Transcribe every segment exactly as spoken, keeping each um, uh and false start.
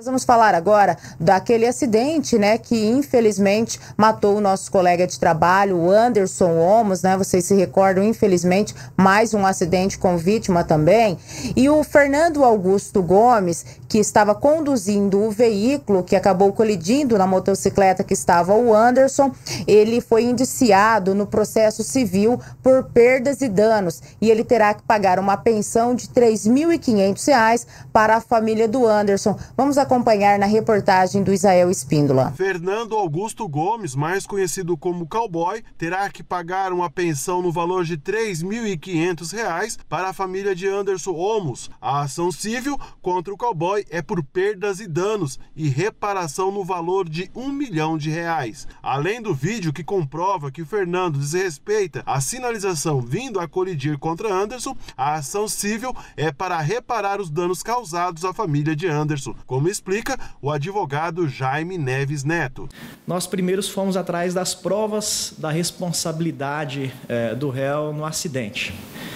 Nós vamos falar agora daquele acidente, né, que infelizmente matou o nosso colega de trabalho, o Anderson Olmos, né? Vocês se recordam, infelizmente, mais um acidente com vítima também. E o Fernando Augusto Gomes, que estava conduzindo o veículo que acabou colidindo na motocicleta que estava o Anderson, ele foi indiciado no processo civil por perdas e danos e ele terá que pagar uma pensão de três mil e quinhentos reais para a família do Anderson. Vamos acompanhar na reportagem do Isael Espíndola. Fernando Augusto Gomes, mais conhecido como Cowboy, terá que pagar uma pensão no valor de três mil e quinhentos reais para a família de Anderson Olmos. A ação civil contra o Cowboy é por perdas e danos e reparação no valor de um milhão de reais. Além do vídeo que comprova que o Fernando desrespeita a sinalização vindo a colidir contra Anderson, a ação civil é para reparar os danos causados à família de Anderson, como explica o advogado Jaime Neves Neto. Nós primeiros fomos atrás das provas da responsabilidade eh, do réu no acidente.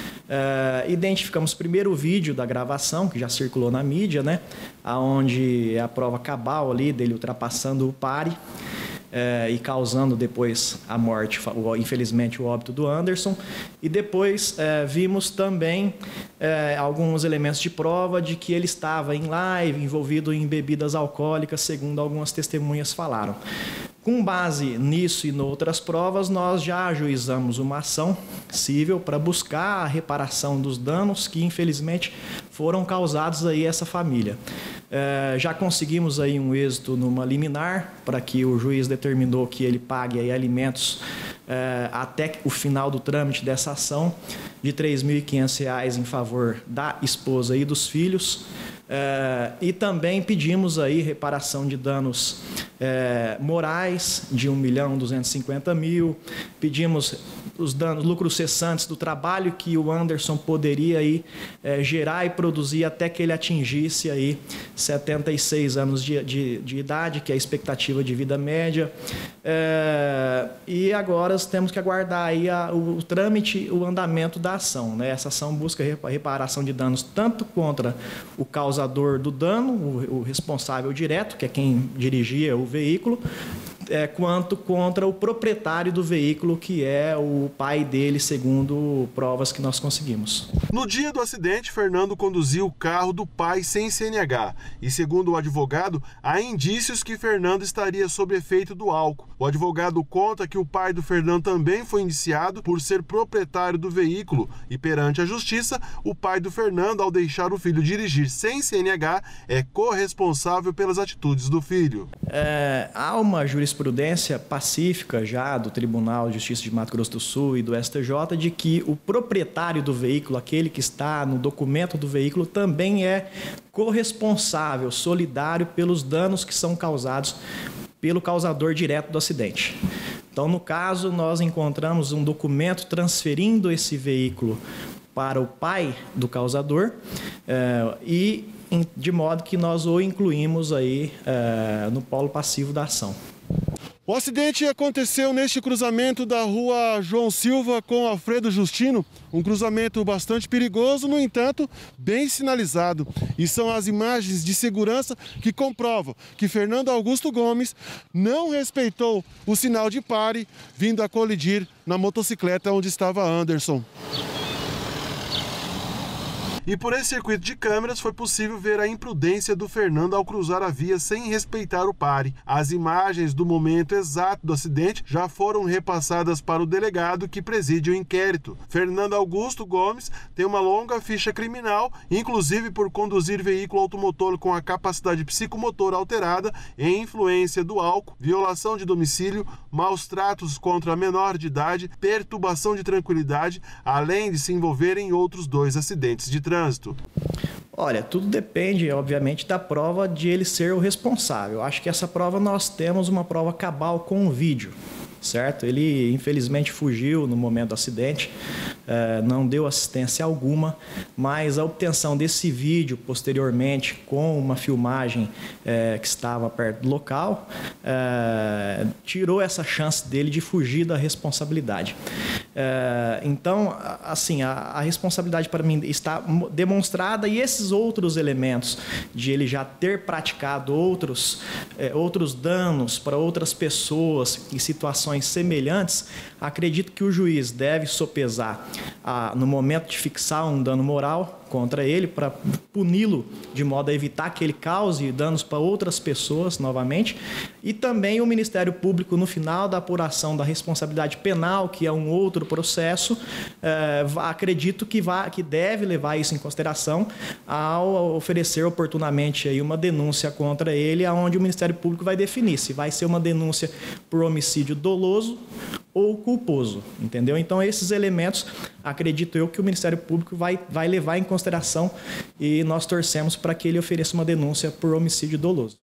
Uh, identificamos primeiro o vídeo da gravação, que já circulou na mídia, né? Onde é a prova cabal ali dele ultrapassando o pare uh, e causando depois a morte, infelizmente, o óbito do Anderson. E depois uh, vimos também uh, alguns elementos de prova de que ele estava em live, envolvido em bebidas alcoólicas, segundo algumas testemunhas falaram. Com base nisso e em outras provas, nós já ajuizamos uma ação civil para buscar a reparação dos danos que, infelizmente, foram causados aí a essa família. É, já conseguimos aí um êxito numa liminar, para que o juiz determinou que ele pague aí alimentos é, até o final do trâmite dessa ação, de três mil e quinhentos reais em favor da esposa e dos filhos. É, e também pedimos aí reparação de danos é, morais de um milhão duzentos e cinquenta mil, pedimos os danos, lucros cessantes do trabalho que o Anderson poderia aí, é, gerar e produzir até que ele atingisse aí setenta e seis anos de, de, de idade, que é a expectativa de vida média. É, e agora temos que aguardar aí a, o, o trâmite, o andamento da ação, né? Essa ação busca reparação de danos tanto contra o causador do dano, o, o responsável direto, que é quem dirigia o veículo, é, quanto contra o proprietário do veículo, que é o pai dele, segundo provas que nós conseguimos. No dia do acidente, Fernando conduziu o carro do pai sem C N H e, segundo o advogado, há indícios que Fernando estaria sob efeito do álcool. O advogado conta que o pai do Fernando também foi indiciado por ser proprietário do veículo e, perante a justiça, o pai do Fernando, ao deixar o filho dirigir sem C N H, é corresponsável pelas atitudes do filho. É, há uma jurisprudência pacífica já do Tribunal de Justiça de Mato Grosso do Sul e do S T J de que o proprietário do veículo, aquele que está no documento do veículo, também é corresponsável, solidário pelos danos que são causados pelo causador direto do acidente. Então, no caso, nós encontramos um documento transferindo esse veículo para o pai do causador eh, e de modo que nós o incluímos aí eh, no polo passivo da ação. O acidente aconteceu neste cruzamento da rua João Silva com Alfredo Justino, um cruzamento bastante perigoso, no entanto, bem sinalizado. E são as imagens de segurança que comprovam que Fernando Augusto Gomes não respeitou o sinal de pare, vindo a colidir na motocicleta onde estava Anderson. E por esse circuito de câmeras foi possível ver a imprudência do Fernando ao cruzar a via sem respeitar o pare. As imagens do momento exato do acidente já foram repassadas para o delegado que preside o inquérito. Fernando Augusto Gomes tem uma longa ficha criminal, inclusive por conduzir veículo automotor com a capacidade psicomotora alterada e influência do álcool, violação de domicílio, maus tratos contra a menor de idade, perturbação de tranquilidade, além de se envolver em outros dois acidentes de trânsito. Olha, tudo depende, obviamente, da prova de ele ser o responsável. Acho que essa prova nós temos uma prova cabal com o vídeo, certo? Ele, infelizmente, fugiu no momento do acidente, eh, não deu assistência alguma, mas a obtenção desse vídeo, posteriormente, com uma filmagem eh, que estava perto do local, eh, tirou essa chance dele de fugir da responsabilidade. É, então, assim, a, a responsabilidade para mim está demonstrada, e esses outros elementos de ele já ter praticado outros, é, outros danos para outras pessoas em situações semelhantes, acredito que o juiz deve sopesar a, no momento de fixar um dano moral contra ele, para puni-lo de modo a evitar que ele cause danos para outras pessoas novamente, e também o Ministério Público, no final da apuração da responsabilidade penal, que é um outro processo, é, acredito que, vai, que deve levar isso em consideração ao oferecer oportunamente aí uma denúncia contra ele, onde o Ministério Público vai definir se vai ser uma denúncia por homicídio doloso ou culposo, entendeu? Então, esses elementos, acredito eu, que o Ministério Público vai, vai levar em consideração, e nós torcemos para que ele ofereça uma denúncia por homicídio doloso.